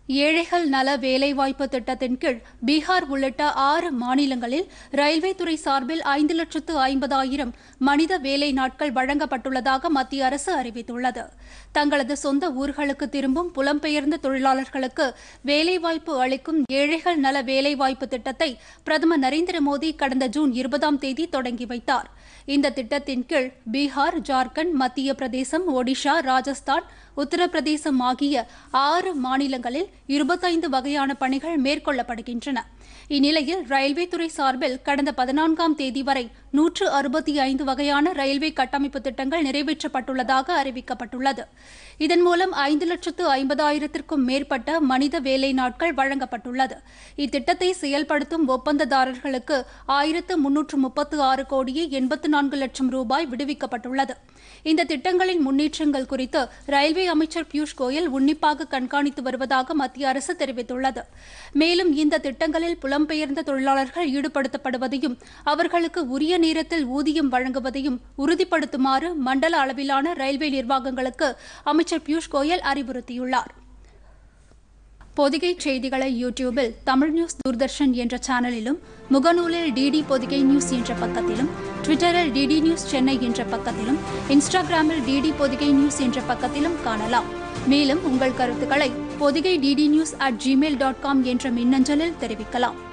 ஏழைகள் நல வேலைவாய்ப்பு திட்டத்தின் கீழ் பீகார் உள்ளிட்ட 6 மாநிலங்களில் ரயில்வே துறை சார்பில் 5,50,000 மனித வேலை நாட்கள் வழங்கப்பட்டுள்ளதாக மத்திய அரசு அறிவித்துள்ளது. தங்களது சொந்த ஊர்களுக்கு திரும்பும் புலம்பெயர்ந்த தொழிலாளர்களுக்கு வேலைவாய்ப்பு அளிக்கும் ஏழைகள் நல வேலைவாய்ப்பு திட்டத்தை பிரதமர் நரேந்திர மோடி கடந்த ஜூன் 20ஆம் தேதி தொடங்கி வைத்தார். இந்த திட்டத்தின் கீழ் பீகார், ஜார்க்கண்ட், மத்திய பிரதேசம், ஒடிஷா, ராஜஸ்தான், உத்தரப்பிரதேசம் ஆகிய 6 மாநிலங்களில் 25 வகையான பணிகள் மேற்கொள்ளப்படுகின்றன. இந்நிலையில் ரயில்வே துறை சார்பில் கடந்த 14ஆம் தேதி வரை 165 வகையான ரயில்வே கட்டமைப்பு திட்டங்கள் நிறைவேற்றப்பட்டுள்ளதாக அறிவிக்கப்பட்டுள்ளது. இதன் மூலம் 5,50,000க்கும் மேற்பட்ட மனித வேலை நாட்கள் வழங்கப்பட்டுள்ளது. இத்திட்டத்தை செயல்படுத்தும் ஒப்பந்ததாரர்களுக்கு 1,336 கோடியே 84 லட்சம் ரூபாய் விடுவிக்கப்பட்டுள்ளது. இந்த திட்டங்களின் முன்னேற்றங்கள் குறித்து ரயில்வே அமைச்சர் பியூஷ் கோயல் உன்னிப்பாக கண்காணித்து வருவதாக மத்திய அரசு தெரிவித்துள்ளது. மேலும் இந்த திட்டங்களில் புலம்பெயர்ந்த தொழிலாளர்கள் ஈடுபடுத்தப்படுவதையும் அவர்களுக்கு உரிய நேரத்தில் ஊதியம் வழங்குவதையும் உறுதிப்படுத்துமாறு மண்டல அளவிலான ரயில்வே நிர்வாகங்களுக்கு அமைச்சர் பியூஷ் கோயல் அறிவுறுத்தியுள்ளார். பொதிகை செய்திகளை யூடியூபில் தமிழ் நியூஸ் தூர்தர்ஷன் என்ற சேனலிலும், முகநூலில் டிடி பொதிகை நியூஸ் என்ற பக்கத்திலும், ட்விட்டரில் டிடி நியூஸ் சென்னை என்ற பக்கத்திலும், இன்ஸ்டாகிராமில் டிடி பொதிகை நியூஸ் என்ற பக்கத்திலும் காணலாம். மேலும் உங்கள் கருத்துக்களை பொதிகை ddnews@gmail.com என்ற மின்னஞ்சலில் தெரிவிக்கலாம்.